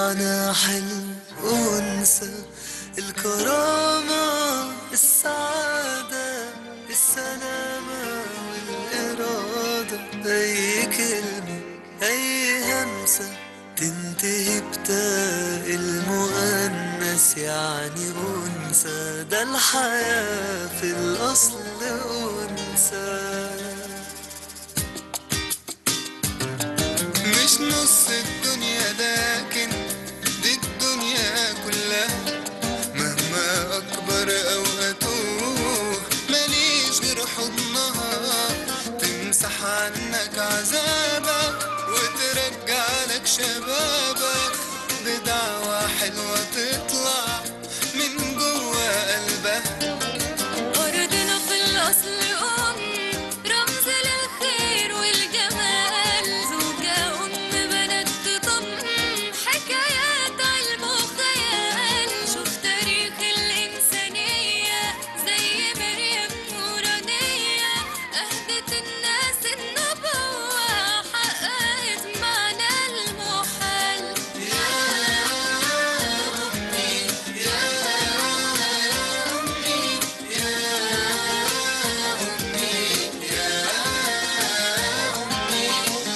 معنى حلم أنثى، الكرامة، السعادة، السلامة والإرادة. أي كلمة، أي همسة تنتهي بتاء المؤنث يعني أنثى. ده الحياة في الأصل أنثى، مش نص الدنيا لكن دي الدنيا كلها. مهما أكبر أو أتوه ماليش غير حضنها، تمسح عنك عذابك وترجع لك شبابك، بدعوة حلوة تطلع من جوا قلبها. أرضنا في الأصل رمز للخير والجمال، زوجة بنات تضم حكايات علم وخيال. شوف تاريخ الإنسانية زي مريم نورانية، أهدت الناس النبوة، حققت معنى المحال. يا أمي يا أمي يا أمي يا أمي.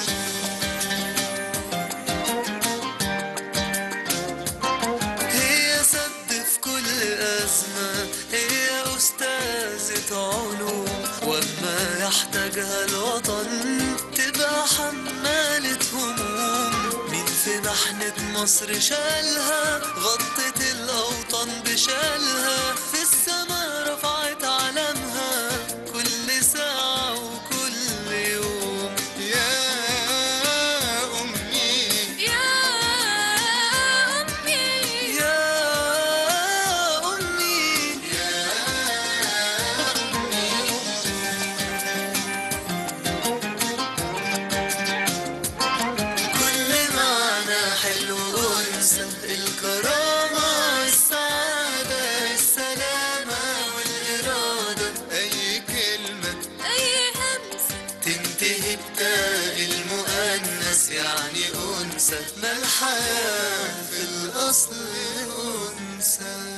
هي سد في كل أزمة، هي أستاذة علوم، وما يحتاجها الوطن تبقى حمالة هموم. مين في محنة مصر شالها، غطت الأوطان بشالها، في السما رفعت علمها كل ساعة وكل يوم. يا أمي يا أمي يا أمي يا أمي. كل معنى حلو أنثى، الكرامة، السعادة، السلامة والإرادة. أي كلمة، أي همسة تنتهي بتاء المؤنث يعني أنثى. ما الحياة في الأصل أنثى.